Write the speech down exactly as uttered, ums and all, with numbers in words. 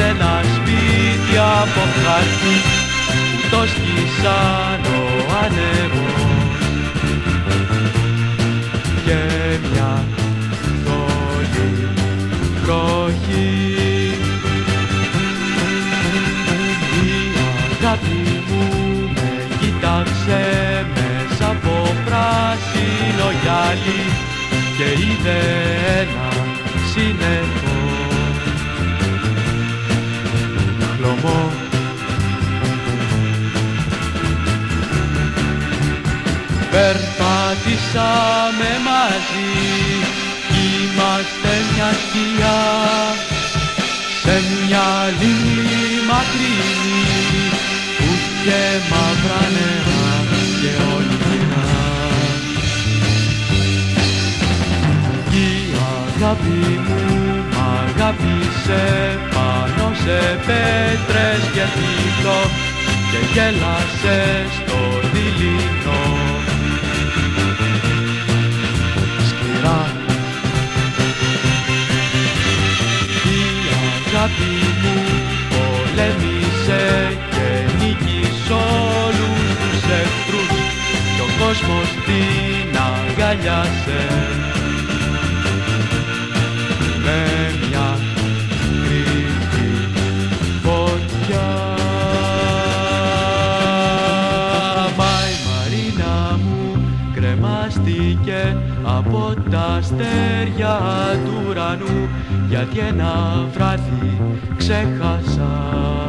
σε ένα σπίτι από χαρτί που το σκίσαν ο άνεμος και μια θολή βροχή. Η αγάπη μου με κοίταξε μέσα από πράσινο γυάλι και είδε ένα σύννεφο χλωμό. Περπατήσαμε μαζί, είμαστε μια σκιά σε μια λίμνη μακρινή που είχε μαύρα νερά και όνειρα. Η αγάπη μου μ' αγάπησε πάνω σε πέτρες και φύλλο και γέλασε στο δειλινό. Σκληρά η αγάπη μου πολέμησε και νίκησε όλους τους εχθρούς κι ο κόσμος την αγκαλιάσε με μια κρυφή φωτιά. Μα η Μαρίνα μου κρεμάστηκε από τα αστέρια του ουρανού γιατί ένα βράδυ ξέχασα